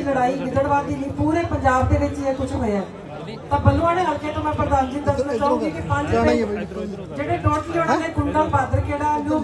लड़ाई गिदड़वा की नहीं, पूरे पंजाब के विच ये कुछ होया। तो बलुआणे हल्के तो मैं प्रधान जी दसना चाहूंगी कि 5 ਜਿਹੜੇ ਟੋਟਲੀ ਉਹਨਾਂ ਨੇ ਕੁੰਡਾ ਪਾਦਰ ਕਿਹੜਾ ਨੂੰ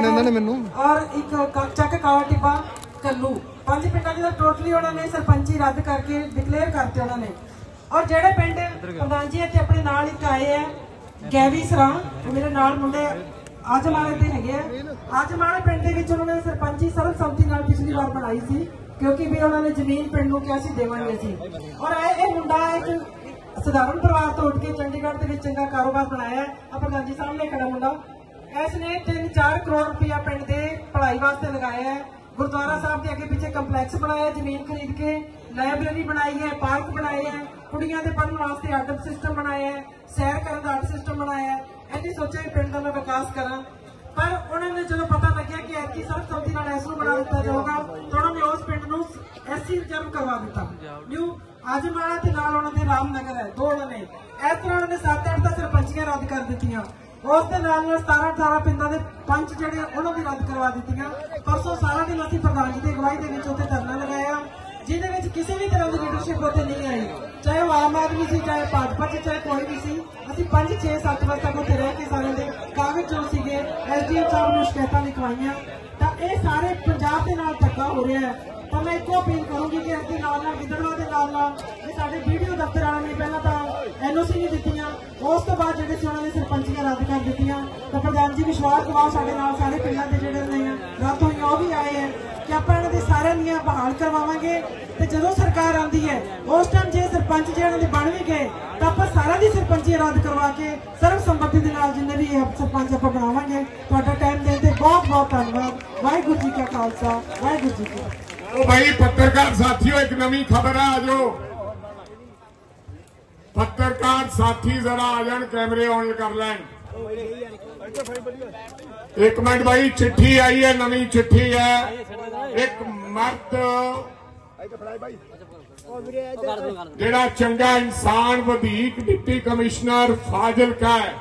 ਵੇਖਣਾ और एक ਚੱਕ ਕਾਲਾ ਟਿੱਬਾ ਕੱਲੂ 5 ਪਿੰਡਾਂ ਦੇ ਟੋਟਲੀ ਉਹਨਾਂ ਨੇ ਸਰਪੰਚੀ ਰੱਦ ਕਰਕੇ ਡਿਕਲੇਅਰ ਕਰਤੇ ਉਹਨਾਂ ਨੇ। और ਜਿਹੜੇ ਪਿੰਡ ਪ੍ਰਧਾਨ ਜੀ ਇੱਥੇ ਆਪਣੇ ਨਾਲ ਇੱਕ ਆਏ ਹੈ ਗੈਵੀ ਸਰਾਂ, ਮੇਰੇ ਨਾਲ ਮੁੰਡੇ ਆਜਮਾਲੇ ਦੇ ਹੈਗੇ ਆ। ਆਜਮਾਲੇ ਪਿੰਡ ਦੇ ਵਿੱਚ ਉਹਨਾਂ ਨੇ ਸਰਪੰਚੀ ਸਰਬਸੰਮਤੀ ਨਾਲ ਪਿਛਲੀ ਵਾਰ ਬਣਾਈ ਸੀ, क्योंकि भी उन्होंने जमीन पिंड नूं किहा सी देवांगे सी। और ये मुंडा एक साधारण परिवार तो उठ के चंडीगढ़ के चंगा कारोबार बनाया है। प्रधान जी सामने खड़ा मुंडा, इसने 3-4 करोड़ रुपया पिंड के पढ़ाई वास्ते लगाया है। गुरुद्वारा साहब के अगे पीछे कंपलैक्स बनाया, जमीन खरीद के लाइब्रेरी बनाई है, पार्क बनाए हैं, कुड़ियां दे पढ़न वास्ते अड्ड सिस्टम बनाया है, सैर करने का अड्ड सिस्टम बनाया है। ऐसी सोचा कि पिंड का मैं विकास करा, पर उन्होंने जो पता लगे कि ऐसी सर्वसम्मति नाल एस बना दिता जाएगा तो उन्होंने उस पिंड नूं एससी रिजर्व करवा दिता। न्यू आजमाला ते नाल उन्होंने रामनगर है दो, उन्होंने इस तरह उन्होंने 7-8 तो सरपंचियां रद्द कर दित्तियां। उस दे नाल 17-18 पिंडां दे पंच जिहड़े उन्होंने भी रद्द करवा दित्तियां। परसों सारा दिन असीं प्रधान जी की अगवाई दे विच उत्ते धरना लगाया, जिहदे विच किसी भी तरह की लीडरशिप उत्ते नहीं आई, चाहे वो आम आदमी सी, चाहे भाजपा च, चाहे कोई भी सी। असीं 5-6-7 वजे तक उत्ते रह के सारे दे कागज जो सीगे एसडीएम साहब नूं शिकायतां लिखवाईयां। तां इह सारे पंजाब दे नाल धक्का हो रहा है। तो मैं एको अपील करूंगी कि इसके नाल गिदड़वा के नाल साडे वीडियो दफ्तर वालों ने पहला तो एनओसी नहीं दित्तियां, उस तो बाद जिहड़े सी उन्हां ने सरपंचियां रद्द कर दित्तियां। तो प्रधान जी विश्वास दिवाओ साडे नाल सारे पिंडां दे जिहड़े ने रद्द होईयां वो भी आए हैं कि आपां इन्हां दे सारिआं दीआं बहाल करवावांगे। ते जदों सरकार आंदी है उस टाइम जे सरपंच जे इन्हां दे बण भी गए तो आपां सारा दी सरपंची रद्द करवा के सर्वसम्मति दे नाल जिन्ने भी सरपंच आपां बनावांगे। तुहाडा टाइम देण ते बहुत बहुत धन्नवाद। वाहिगुरू जी का खालसा, वाहिगुरू जी की फतेह। तो भाई पत्रकार साथियों एक नवी खबर है, आज पत्रकार साथी जरा आ जान, कैमरे ऑन कर लैन। एक मिनट भाई, चिट्ठी आई है, नवी चिट्ठी है। एक मर्द जेड़ा चंगा इंसान वधीक डिप्टी कमिश्नर फाजिलका है।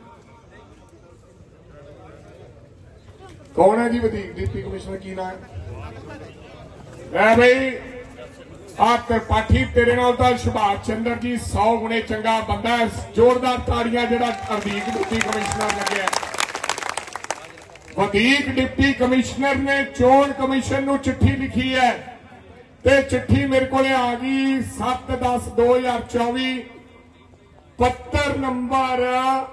कौन है जी वधीक डिप्टी कमिश्नर, की नाम है? भाई आ त्रिपाठी तेरे नाल तां सुभाष चंद्र जी 100 गुणे चंगा बंदा है। जोरदार ताड़ियां जेड़ा वधीक डिप्टी कमिश्नर लगे। वधीक डिप्टी कमिश्नर ने चोण कमिशन नूं चिट्ठी लिखी है ते चिट्ठी मेरे को आ गई 7/10/2024, पत्र नंबर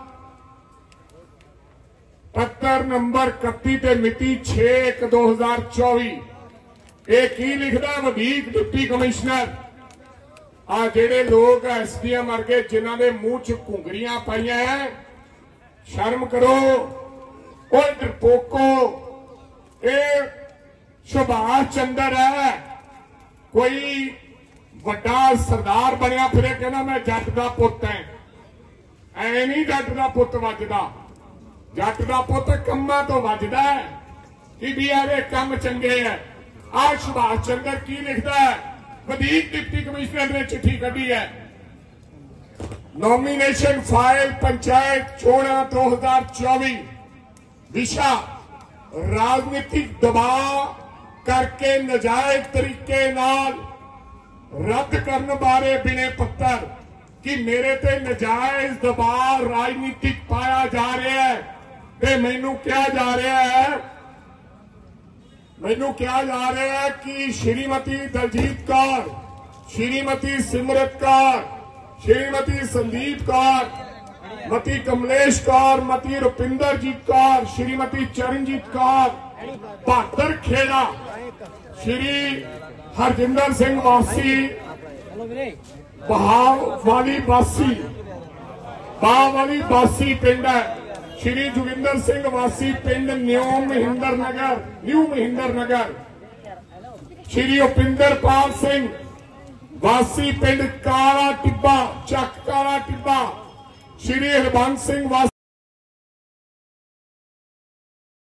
31 ते मिति 6/1/2024। ये की लिखदा वधीक डिप्टी कमिश्नर, आ जेड़े लोग एसडीएम वर्गे जिन्हां दे मूंह च घुंगरियां पाईयां है, शर्म करो। ओ डरपोको, ये सुभाष चंद्र है, कोई वड्डा सरदार बनया फिरे कहना मैं जट दा पुत्त है। ऐ नहीं जट दा पुत्त वजदा, जट दा पुत्त कम्मां तो वजदा है कि भी यार कम चंगे है। आज सुभाष चंद्र की लिखता है, वधीक डिप्टी कमिश्नर ने चिट्ठी कढ़ी है। नॉमिनेशन फाइल पंचायत चोणां 2024, विषा राजनीतिक दबाव करके नजायज तरीके नाल रद्द करने बारे बिने पत्तर कि मेरे ते नजायज दबाव राजनीतिक पाया जा रहा है ते मैनू क्या जा रहा है, मैनू क्या जा रहा है कि श्रीमती दलजीत कौर, श्रीमती सिमरत कौर, श्रीमती संदीप कौर, मती कमलेश कौर, मती रुपिंदरजीत कौर, श्रीमती चरणजीत कौर, बहादुर खेड़ा, श्री हरजिंदर सिंह वासी बावाली बासी पिंड है, श्री जोगिंदर सिंह वासी पिंड न्यू महिंदर नगर, श्री उपिंदरपाल सिंह वासी पिंड काला टिब्बा, चक काला टिब्बा, श्री हरबंस सिंह वासी